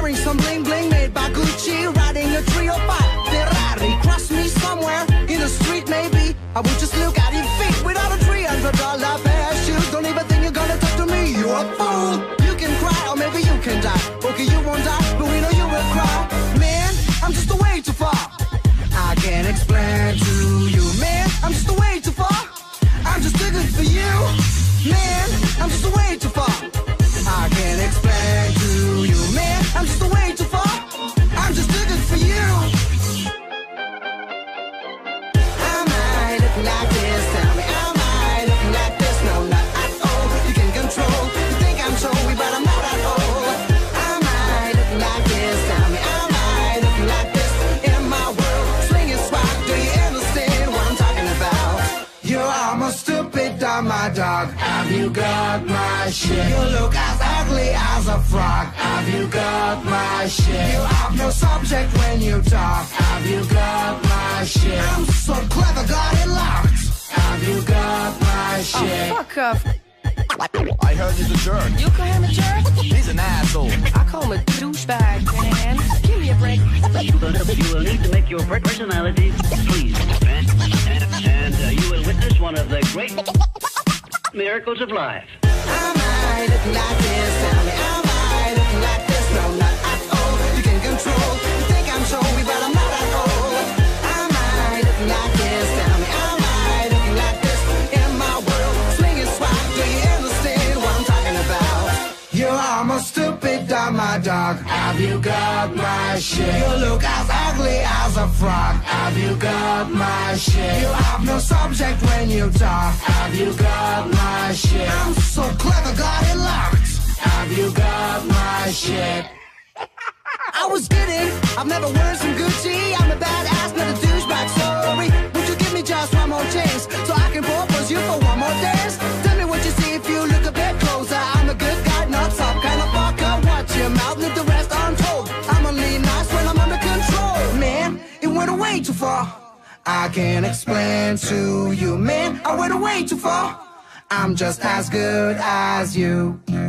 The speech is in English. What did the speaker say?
wearing some bling bling made by Gucci, riding a 305 Ferrari. Cross me somewhere in the street, maybe I would just look at your feet without a $300 pair of shoes. Don't even think you're gonna talk to me, you're a fool. You can cry or maybe you can die. Okay, you won't die, but we know you will cry. Man, I'm just a way too far. I can't explain to you, man, I'm just a way too far. I'm just too good for you, man, I'm just a way too far. I can't explain to you, man, I'm just a way too far. I'm just too good for you. Am I looking like this? Tell me, am I looking like this? No, not at all. You can control. You think I'm showy, but I'm not at all. Am I looking like this? Tell me, am I looking like this? In my world, swinging swag. Do you understand what I'm talking about? You're almost stupid, dumb, my dog. Have you got my shit? You look as ugly as a frog. Have you got my shit? You have no subject when you talk. Have you got my shit? I'm so clever, got it locked. Have you got my shit? Oh, fuck off. I heard he's a jerk. You call him a jerk? He's an asshole. I call him a douchebag, man. Give me a break. You will need to make your personality please. And you will witness one of the great miracles of life. Am I looking like this? Tell me, am I looking like this? No, not at all. You can control. You think I'm showy, but I'm not at all. Am I looking like this? Tell me, am I looking like this? In my world, swinging swag. Do you understand what I'm talking about? You're almost stupid, dumb, my dog. Have you got my shit? You look as ugly as a frog. Have you got my shit? You have no subject when you talk. Have you got my shit? I'm so clever, got it locked. Have you got my shit? I was kidding, I've never worn some Gucci. I'm a badass, not a douchebag, sorry. Would you give me just one more chance so I can propose you for one more dance? Tell me what you see if you look a bit closer. I'm a good guy, not some kind of fucker. Watch your mouth, leave the rest untold. I'm only nice when I'm under control. Man, it went way too far. I can't explain to you, man, I went way too far. I'm just as good as you.